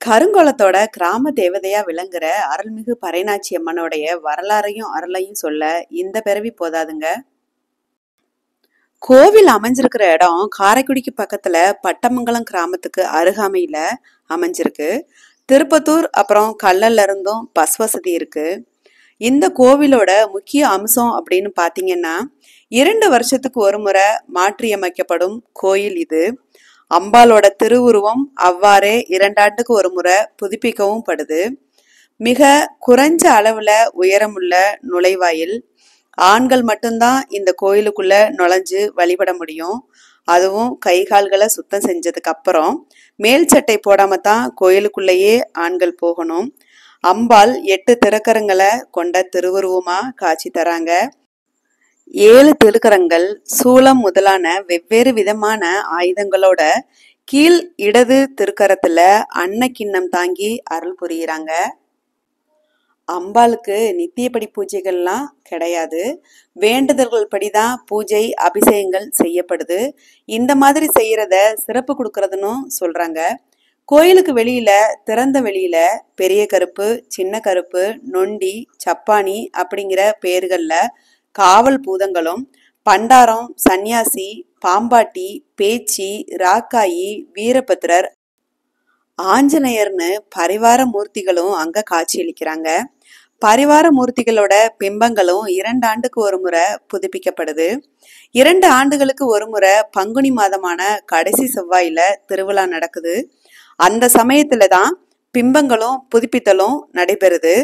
கருங்குளத்தோட கிராம தேவதையா விளங்குற அருள்மிகு பறைநாச்சி அம்மனுடைய வரலாறையும் அருளையும் சொல்ல இந்த பிறவி போதாதுங்க. கோவில் அமைஞ்சிருக்கிற இடம் காரைக்குடிக்கு பக்கத்துல பட்டமங்கலம் கிராமத்துக்கு அருகாமையில அமைஞ்சிருக்கு. திருப்பத்தூர் அப்புறம் கல்லல்ல இருந்தும் பஸ் வசதி இருக்கு. இந்த கோவிலோட முக்கிய அம்சம் அப்படின்னு பாத்தீங்கன்னா 2 வருஷத்துக்கு ஒரு முறை மாற்றியமைக்கப்படும் கோயில் இது. அம்பாலோட திருவுருவம் அவ்வாறே 2 ஆண்டுக்கு ஒரு முறை புதுப்பிக்கவும் படுது. மிக குறைஞ்ச அளவுல உயரமுள்ள நுழைவாயில். ஆண்கள் மட்டும்தான் இந்த கோயிலுக்குள்ள நுழைஞ்சு வழிபட முடியும். அதுவும் கை கால்களை சுத்தம் செஞ்சதுக்கு அப்புறம் மேல் சட்டை போடாம தான் கோயிலுக்குள்ளேயே ஆண்கள் போகணும். அம்பாள் 8 திருக்கரங்களை கொண்ட திருவுருவமா காட்சி தராங்க. 7 திருக்கரங்கள், சூலம் முதலான வெவ்வேறு விதமான ஆயுதங்களோட கீழ் இடது திருக்கரத்துல அன்னக்கிண்ணம் தாங்கி அருள் புரியுறாங்க. அம்பாளுக்கு நித்தியப்படி பூஜைகள்லாம் கிடையாது. வேண்டுதல்கள் படிதான் பூஜை அபிஷேகங்கள் செய்யப்படுது. இந்த மாதிரி செய்யறத சிறப்பு கொடுக்கறதுன்னு சொல்றாங்க. கோயிலுக்கு வெளியில திறந்த வெளியில பெரிய கருப்பு, சின்ன கருப்பு, நொண்டி, சப்பானி அப்படிங்கிற பேர்கள்ல காவல் பூதங்களும், பண்டாரம், சன்னியாசி, பாம்பாட்டி, பேச்சி, ராக்காயி, வீரபத்ரர், ஆஞ்சநேயர்னு பரிவார மூர்த்திகளும் அங்க காட்சியளிக்கிறாங்க. பரிவார மூர்த்திகளோட பிம்பங்களும் 2 ஆண்டுக்கு ஒரு முறை புதுப்பிக்கப்படுது. 2 ஆண்டுகளுக்கு ஒரு முறை பங்குனி மாதமான கடைசி செவ்வாயில திருவிழா நடக்குது. அந்த சமயத்துல தான் பிம்பங்களும் புதுப்பித்தலும் நடைபெறுது.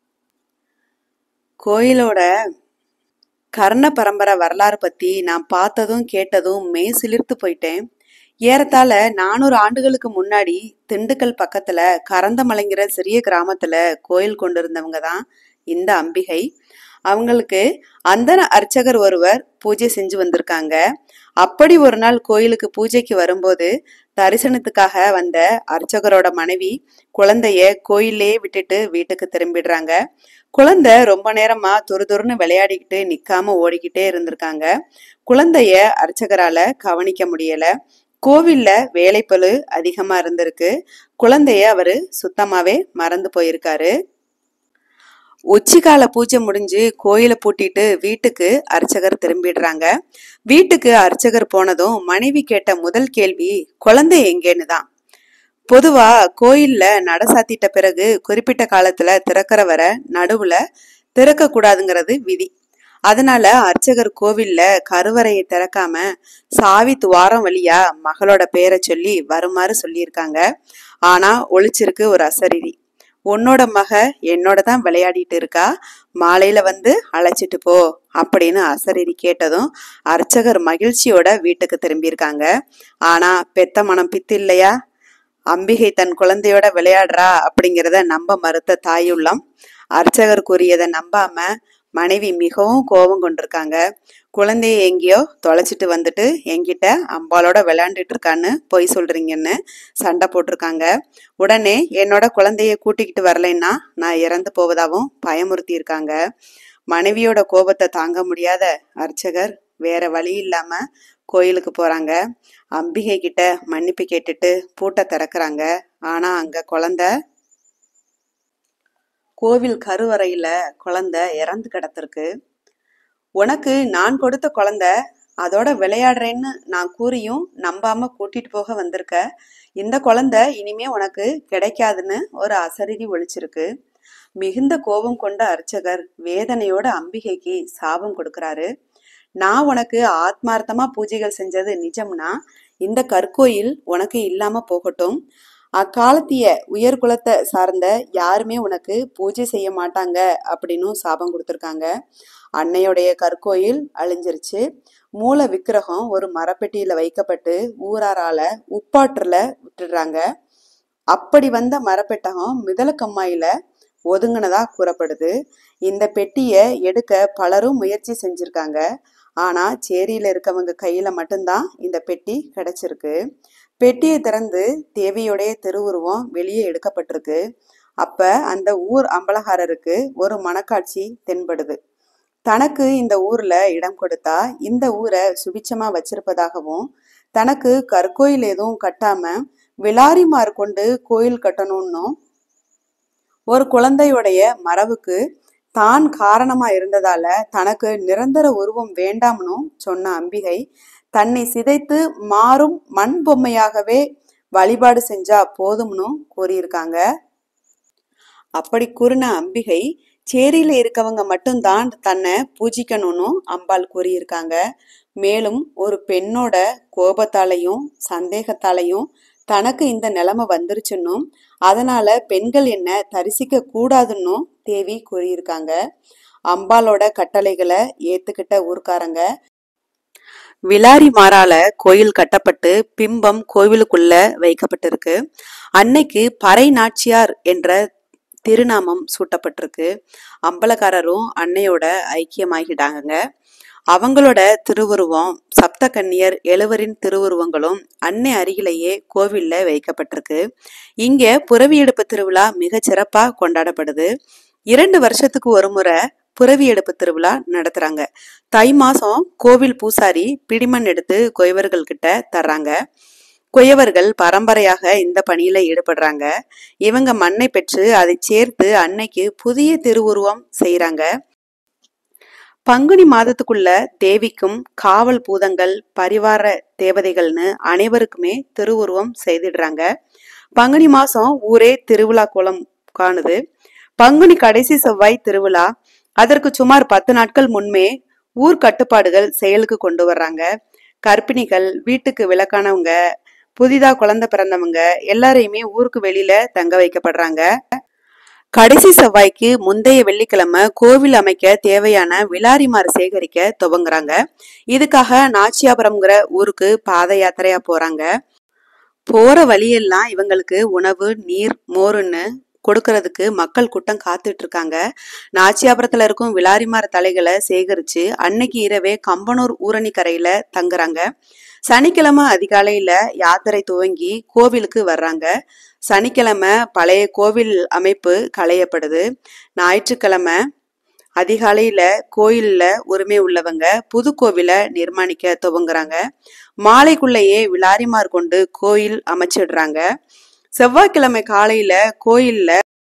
கோயிலோட கர்ண பரம்பரை வரலாறு பத்தி நான் பார்த்ததும் கேட்டதும் மெய் சிலிர்த்து போயிட்டேன். ஏறத்தாழ 400 ஆண்டுகளுக்கு முன்னாடி திண்டுக்கல் பக்கத்துல கரந்தமலைங்கிற சிறிய கிராமத்துல கோயில் கொண்டிருந்தவங்க தான் இந்த அம்பிகை. அவங்களுக்கு அந்தன அர்ச்சகர் ஒருவர் பூஜை செஞ்சு வந்திருக்காங்க. அப்படி ஒரு நாள் கோயிலுக்கு பூஜைக்கு வரும்போது தரிசனத்துக்காக வந்த அர்ச்சகரோட மனைவி குழந்தைய கோயிலே விட்டுட்டு வீட்டுக்கு திரும்பிடுறாங்க. குழந்தை ரொம்ப நேரமா துருதுருன்னு விளையாடிக்கிட்டு நிக்காம ஓடிக்கிட்டே இருந்திருக்காங்க. குழந்தைய அர்ச்சகரால கவனிக்க முடியல. கோவில்ல வேலைப்பளு அதிகமா இருந்திருக்கு. குழந்தைய அவரு சுத்தமாவே மறந்து போயிருக்காரு. உச்சிக்கால பூஜை முடிஞ்சு கோயிலை பூட்டிட்டு வீட்டுக்கு அர்ச்சகர் திரும்பிடுறாங்க. வீட்டுக்கு அர்ச்சகர் போனதும் மனைவி கேட்ட முதல் கேள்வி குழந்தை எங்கேன்னு தான். பொதுவா கோயில்ல நட சாத்திட்ட பிறகு குறிப்பிட்ட காலத்துல திறக்கிற வர நடுவுல திறக்க கூடாதுங்கிறது விதி. அதனால அர்ச்சகர் கோவில்ல கருவறையை திறக்காம சாவி துவாரம் வழியா மகளோட பேரை சொல்லி வருமாறு சொல்லியிருக்காங்க. ஆனா ஒளிச்சிருக்கு ஒரு அசரீரி. உன்னோட மக என்னோட தான் விளையாடிட்டு இருக்கா, மாலையில வந்து அழைச்சிட்டு போ அப்படின்னு அசரீரி கேட்டதும் அர்ச்சகர் மகிழ்ச்சியோட வீட்டுக்கு திரும்பியிருக்காங்க. ஆனா பெத்த மனம் பித்து இல்லையா? அம்பிகை தன் குழந்தையோட விளையாடுறா அப்படிங்கிறத நம்ப மறுத்த தாயுள்ளம். அர்ச்சகர் கூறியதை நம்பாம மனைவி மிகவும் கோபம் கொண்டிருக்காங்க. குழந்தைய எங்கேயோ தொலைச்சிட்டு வந்துட்டு என்கிட்ட அம்பாலோட விளையாண்டுட்டு இருக்கான்னு பொய் சொல்றீங்கன்னு சண்டை போட்டிருக்காங்க. உடனே என்னோட குழந்தைய கூட்டிக்கிட்டு வரலைன்னா நான் இறந்து போவதாகவும் பயமுறுத்தி இருக்காங்க. மனைவியோட கோபத்தை தாங்க முடியாத அர்ச்சகர் வேற வழி இல்லாம கோயிலுக்கு போறாங்க. அம்பிகை கிட்ட மன்னிப்பு கேட்டுட்டு பூட்டை திறக்கிறாங்க. ஆனா அங்க குழந்தை கோவில் கருவறையில குழந்தை இறந்து கிடத்திருக்கு. உனக்கு நான் கொடுத்த குழந்தை அதோட விளையாடுறேன்னு நான் கூறியும் நம்பாம கூட்டிட்டு போக வந்திருக்க. இந்த குழந்தை இனிமே உனக்கு கிடைக்காதுன்னு ஒரு அசரீரி ஒழிச்சிருக்கு. மிகுந்த கோபம் கொண்ட அர்ச்சகர் வேதனையோட அம்பிகைக்கு சாபம் கொடுக்கிறாரு. நான் உனக்கு ஆத்மார்த்தமா பூஜைகள் செஞ்சது நிஜம்னா இந்த கற்கோயில் உனக்கு இல்லாம போகட்டும். அக்காலத்திய உயர்குலத்தை சார்ந்த யாருமே உனக்கு பூஜை செய்ய மாட்டாங்க அப்படின்னு சாபம் கொடுத்துருக்காங்க. அன்னையுடைய கற்கோயில் அழிஞ்சிருச்சு. மூல விக்கிரகம் ஒரு மரப்பெட்டியில வைக்கப்பட்டு ஊராரால உப்பாற்றுல விட்டுடுறாங்க. அப்படி வந்த மரப்பெட்டகம் மிதலக்கம்மாயில ஒதுங்கினதா கூறப்படுது. இந்த பெட்டியை எடுக்க பலரும் முயற்சி செஞ்சிருக்காங்க. ஆனா சேரியில இருக்கவங்க கையில மட்டும்தான் இந்த பெட்டி கிடைச்சிருக்கு. பெட்டியை திறந்து தேவியோடைய திருவுருவம் வெளியே எடுக்கப்பட்டிருக்கு. அப்ப அந்த ஊர் அம்பலகாரருக்கு ஒரு மனக்காட்சி தென்படுது. தனக்கு இந்த ஊர்ல இடம் கொடுத்தா இந்த ஊரை சுபிச்சமா வச்சிருப்பதாகவும், தனக்கு கற்கோயில் எதுவும் கட்டாம விளாரிமார் கொண்டு கோயில் கட்டணும்னும் ஒரு குழந்தையுடைய மரபுக்கு தான் காரணமா இருந்ததால தனக்கு நிரந்தர உருவம் வேண்டாம்னு சொன்ன அம்பிகை தன்னை சிதைத்து மாறும் மண் பொம்மையாகவே வழிபாடு செஞ்சா போதும்னு கூறியிருக்காங்க. அப்படி கூறின அம்பிகை சேரியில இருக்கவங்க மட்டும்தான் தன்னை பூஜிக்கணும்னு அம்பாள் கூறியிருக்காங்க. மேலும் ஒரு பெண்ணோட கோபத்தாலையும் சந்தேகத்தாலையும் தனக்கு இந்த நிலைமை வந்துருச்சுன்னும் அதனால பெண்கள் என்ன தரிசிக்க கூடாதுன்னு தேவி கூறியிருக்காங்க. அம்பாளோட கட்டளைகளை ஏத்துக்கிட்ட ஊர்க்காரங்க விளாரி மாறால கோயில் கட்டப்பட்டு பிம்பம் கோவிலுக்குள்ள வைக்கப்பட்டிருக்கு. அன்னைக்கு பறை நாச்சியார் என்ற திருநாமம் சூட்டப்பட்டிருக்கு. அம்பலக்காரரும் அன்னையோட ஐக்கியமாகிட்டாங்க. அவங்களோட திருவுருவம் சப்த கன்னியர் 7 திருவுருவங்களும் அன்னை அருகிலேயே கோவில்ல வைக்கப்பட்டிருக்கு. இங்க புரவி எடுப்பு திருவிழா மிக சிறப்பா கொண்டாடப்படுது. 2 வருஷத்துக்கு ஒரு முறை புரவி எடுப்பு திருவிழா நடத்துறாங்க. தை மாசம் கோவில் பூசாரி பிடிமண் எடுத்து கொயவர்கள் கிட்ட தர்றாங்க. கொயவர்கள் பரம்பரையாக இந்த பணியில ஈடுபடுறாங்க. இவங்க மண்ணை பெற்று அதை சேர்த்து அன்னைக்கு புதிய திருவுருவம் செய்யறாங்க. பங்குனி மாதத்துக்குள்ள தேவிக்கும் காவல் பூதங்கள் பரிவார தேவதைகள்னு அனைவருக்குமே திருவுருவம் செய்திடுறாங்க. பங்குனி மாசம் ஊரே திருவிழா கோலம் காணுது. பங்குனி கடைசி செவ்வாய் திருவிழா. அதற்கு சுமார் 10 நாட்கள் முன்பே ஊர் கட்டுப்பாடுகள் செயலுக்கு கொண்டு வர்றாங்க. கர்ப்பிணிகள், வீட்டுக்கு விலக்கானவங்க, புதிதா குழந்தை பிறந்தவங்க எல்லாரையுமே ஊருக்கு வெளியில தங்க வைக்கப்படுறாங்க. கடைசி செவ்வாய்க்கு முந்தைய வெள்ளிக்கிழமை கோவில் அமைக்க தேவையான விளாரிமார் சேகரிக்க துவங்குறாங்க. இதுக்காக நாச்சியாபுரம்ங்கிற ஊருக்கு பாத யாத்திரையா போறாங்க. போற வழியெல்லாம் இவங்களுக்கு உணவு, நீர், மோருன்னு கொடுக்கறதுக்கு மக்கள் கூட்டம் காத்துட்டு இருக்காங்க. நாச்சியாபுரத்துல இருக்கும் விளாரிமார் தலைகளை சேகரிச்சு அன்னைக்கு இரவே கம்பனூர் ஊரணி கரையில தங்குறாங்க. சனிக்கிழமை அதிகாலையில யாத்திரை துவங்கி கோவிலுக்கு வர்றாங்க. சனிக்கிழமை பழைய கோவில் அமைப்பு களையப்படுது. ஞாயிற்றுக்கிழமை அதிகாலையில கோயில்ல உரிமை உள்ளவங்க புது கோவில நிர்மாணிக்க துவங்குறாங்க. மாலைக்குள்ளேயே விளாரிமார் கொண்டு கோயில் அமைச்சிடுறாங்க. செவ்வாய்க்கிழமை காலையில கோயில்ல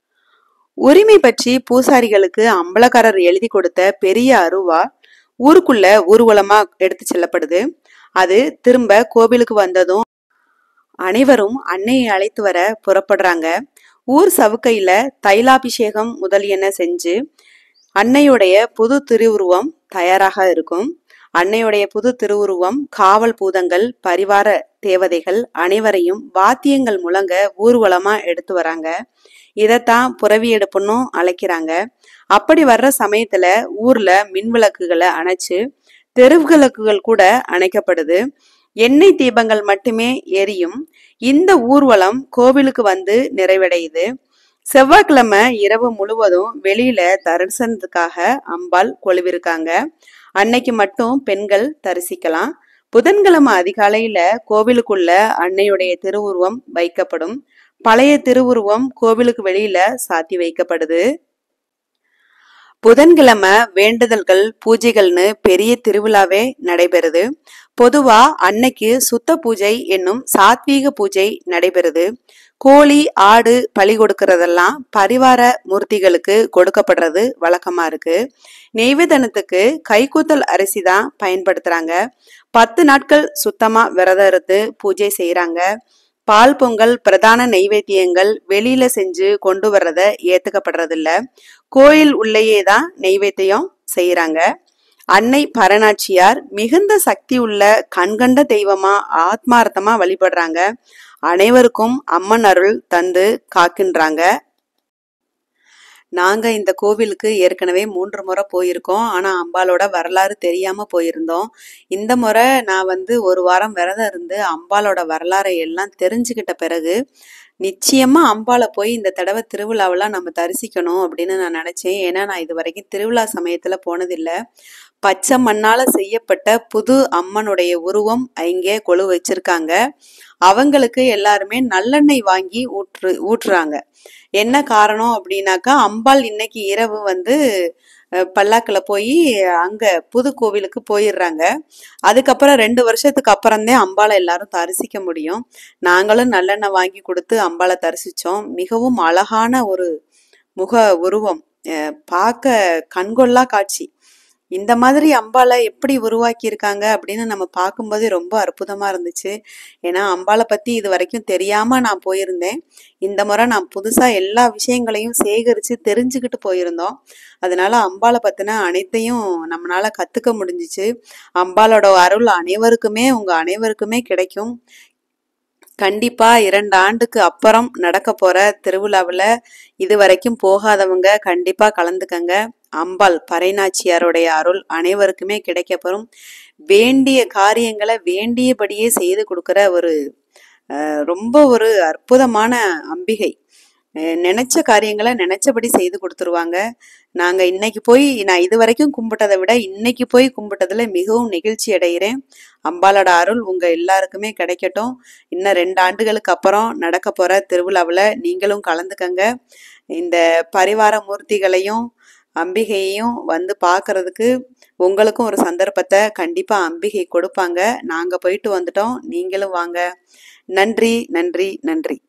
உரிமை பற்றி பூசாரிகளுக்கு அம்பலக்காரர் எழுதி கொடுத்த பெரிய அருவா ஊருக்குள்ள ஊர்வலமா எடுத்து செல்லப்படுது. அது திரும்ப கோவிலுக்கு வந்ததும் அனைவரும் அன்னையை அழைத்து வர புறப்படுறாங்க. ஊர் சவுக்கையில தைலாபிஷேகம் முதலியன செஞ்சு அன்னையுடைய புது திருவுருவம் தயாராக இருக்கும். அன்னையுடைய புது திருவுருவம் காவல் பூதங்கள் பரிவார தேவதைகள் அனைவரையும் வாத்தியங்கள் முழங்க ஊர்வலமா எடுத்து வராங்க. இதைத்தான் புரவி எடுப்புன்னு அழைக்கிறாங்க. அப்படி வர்ற சமயத்துல ஊர்ல மின்விளக்குகளை அணைச்சு தெருவிளக்குகள் கூட அணைக்கப்படுது. எண்ணெய் தீபங்கள் மட்டுமே எரியும். இந்த ஊர்வலம் கோவிலுக்கு வந்து நிறைவடையுது. செவ்வாய்க்கிழமை இரவு முழுவதும் வெளியில தரிசனத்துக்காக அம்பாள் கொலுவிருக்காங்க. அன்னைக்கு மட்டும் பெண்கள் தரிசிக்கலாம். புதன்கிழமை அதிகாலையில கோவிலுக்குள்ள அன்னையுடைய திருவுருவம் வைக்கப்படும். பழைய திருவுருவம் கோவிலுக்கு வெளியில சாத்தி வைக்கப்படுது. புதன்கிழமை வேண்டுதல்கள், பூஜைகள்னு பெரிய திருவிழாவே நடைபெறுது. பொதுவா அன்னைக்கு சுத்த பூஜை என்னும் சாத்வீக பூஜை நடைபெறுது. கோழி, ஆடு பலி கொடுக்கறதெல்லாம் பரிவார மூர்த்திகளுக்கு கொடுக்கப்படுறது வழக்கமா இருக்கு. நெய்வேதனத்துக்கு கைக்கூத்தல் அரிசி தான் பயன்படுத்துறாங்க. 10 நாட்கள் சுத்தமா விரதம் இருந்து பூஜை செய்யறாங்க. பால் பொங்கல், பிரதான நெய்வேத்தியங்கள் வெளியில செஞ்சு கொண்டு வர்றத ஏத்துக்கப்படுறதில்ல. கோயில் உள்ளேயே தான் நெய்வேத்தியம் செய்யறாங்க. அன்னை பரநாச்சியார் மிகுந்த சக்தி உள்ள கண்கண்ட தெய்வமா ஆத்மார்த்தமா வழிபடுறாங்க. அனைவருக்கும் அம்மன் அருள் தந்து காக்கின்றாங்க. நாங்க இந்த கோவிலுக்கு ஏற்கனவே 3 முறை போயிருக்கோம். ஆனா அம்பாளோட வரலாறு தெரியாம போயிருந்தோம். இந்த முறை நான் 1 வாரம் விரதம் இருந்து அம்பாளோட வரலாறை எல்லாம் தெரிஞ்சுக்கிட்ட பிறகு நிச்சயமா அம்பாளை போய் இந்த தடவை திருவிழாவெல்லாம் நம்ம தரிசிக்கணும் அப்படின்னு நான் நினைச்சேன். ஏன்னா நான் இது வரைக்கும் திருவிழா சமயத்துல போனதில்லை. பச்சை மண்ணால செய்யப்பட்ட புது அம்மனுடைய உருவம் இங்கே கொலு வச்சிருக்காங்க. அவங்களுக்கு எல்லாருமே நல்லெண்ணெய் வாங்கி ஊற்றுறாங்க. என்ன காரணம் அப்படின்னாக்கா, அம்பாள் இன்னைக்கு இரவு பல்லாக்குல போய் அங்க புது கோவிலுக்கு போயிடுறாங்க. அதுக்கப்புறம் 2 வருஷத்துக்கு அப்புறம்தான் அம்பாளை எல்லாரும் தரிசிக்க முடியும். நாங்களும் நல்லெண்ணெய் வாங்கி கொடுத்து அம்பாளை தரிசிச்சோம். மிகவும் அழகான ஒரு முக உருவம், பார்க்க கண்கொள்ளா காட்சி. இந்த மாதிரி அம்பாளை எப்படி உருவாக்கி இருக்காங்க அப்படின்னு நம்ம பார்க்கும்போதே ரொம்ப அற்புதமா இருந்துச்சு. ஏன்னா அம்பாளை பத்தி இது வரைக்கும் தெரியாம நான் போயிருந்தேன். இந்த முறை நான் புதுசா எல்லா விஷயங்களையும் சேகரிச்சு தெரிஞ்சுக்கிட்டு போயிருந்தோம். அதனால அம்பாளை பத்தின அனைத்தையும் நம்மளால கத்துக்க முடிஞ்சிச்சு. அம்பாளோட அருள் உங்க அனைவருக்குமே கிடைக்கும். கண்டிப்பா 2 ஆண்டுக்கு அப்புறம் நடக்க போற திருவிழாவில் இதுவரைக்கும் போகாதவங்க கண்டிப்பா கலந்துக்கங்க. அம்பாள் பறைநாச்சியாருடைய அருள் அனைவருக்குமே கிடைக்கப்பெறும். வேண்டிய காரியங்களை வேண்டியபடியே செய்து கொடுக்கிற ரொம்ப ஒரு அற்புதமான அம்பிகை. நினைச்ச காரியங்களை நினைச்சபடி செய்து கொடுத்துருவாங்க. நான் இது வரைக்கும் கும்பிட்டதை விட இன்னைக்கு போய் கும்பிட்டதுல மிகவும் நெகிழ்ச்சி அடைகிறேன். அம்பாளோட அருள் உங்க எல்லாருக்குமே கிடைக்கட்டும். இன்னும் 2 ஆண்டுகளுக்கு அப்புறம் நடக்க போற திருவிழாவில் நீங்களும் கலந்துக்கங்க. இந்த பரிவார மூர்த்திகளையும் அம்பிகையையும் பார்க்கறதுக்கு உங்களுக்கும் ஒரு சந்தர்ப்பத்தை கண்டிப்பா அம்பிகை கொடுப்பாங்க. நாங்க போயிட்டு வந்துட்டோம், நீங்களும் வாங்க. நன்றி, நன்றி, நன்றி.